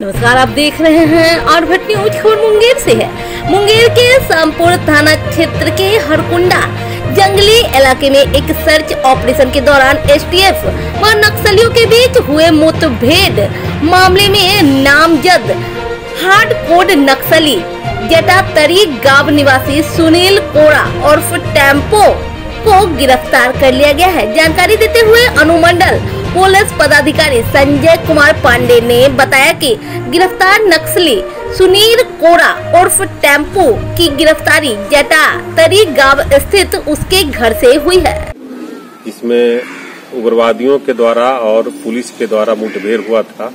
नमस्कार, आप देख रहे हैं आरभट न्यूज। खबर मुंगेर से है। मुंगेर के शामपुर थाना क्षेत्र के हरकुंडा जंगली इलाके में एक सर्च ऑपरेशन के दौरान एसटीएफ व नक्सलियों के बीच हुए मुठभेड़ मामले में नामजद हार्डकोर नक्सली जटातरी गांव निवासी सुनील कोड़ा उर्फ टेम्पो को गिरफ्तार कर लिया गया है। जानकारी देते हुए अनुमंडल पुलिस पदाधिकारी संजय कुमार पांडे ने बताया कि गिरफ्तार नक्सली सुनील कोड़ा उर्फ टेम्पो की गिरफ्तारी जटातरी गांव स्थित उसके घर से हुई है। इसमें उग्रवादियों के द्वारा और पुलिस के द्वारा मुठभेड़ हुआ था।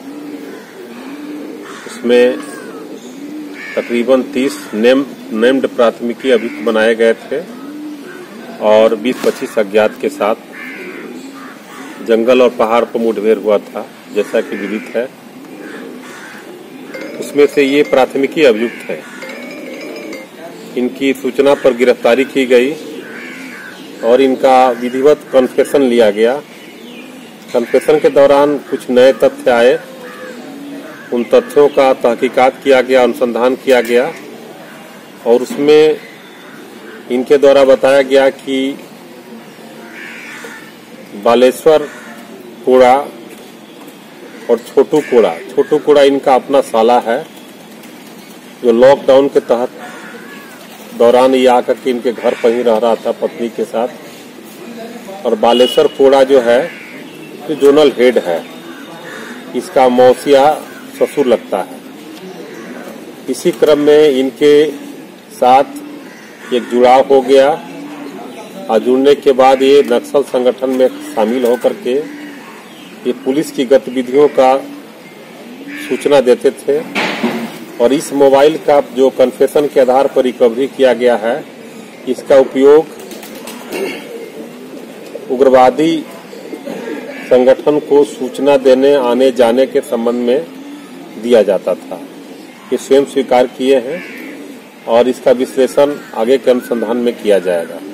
उसमें तकरीबन 30 नेम्ड प्राथमिकी अभियुक्त बनाए गए थे और 20-25 अज्ञात के साथ जंगल और पहाड़ पर मुठभेड़ हुआ था, जैसा कि विदित है। उसमें से ये प्राथमिकी अभियुक्त है। इनकी सूचना पर गिरफ्तारी की गई और इनका विधिवत कन्फेशन लिया गया। कन्फेशन के दौरान कुछ नए तथ्य आए, उन तथ्यों का तहकीकात किया गया, अनुसंधान किया गया और उसमें इनके द्वारा बताया गया कि बालेश्वर कोड़ा और छोटू कोड़ा इनका अपना साला है, जो लॉकडाउन के तहत दौरान ये आकर के इनके घर पर ही रह रहा था पत्नी के साथ। और बालेश्वर कोड़ा जो है जो जोनल हेड है, इसका मौसिया ससुर लगता है। इसी क्रम में इनके साथ एक जुड़ाव हो गया और जुड़ने के बाद ये नक्सल संगठन में शामिल होकर के ये पुलिस की गतिविधियों का सूचना देते थे। और इस मोबाइल का जो कन्फेशन के आधार पर रिकवरी किया गया है, इसका उपयोग उग्रवादी संगठन को सूचना देने आने जाने के संबंध में दिया जाता था। ये स्वयं स्वीकार किए हैं और इसका विश्लेषण आगे के अनुसंधान में किया जाएगा।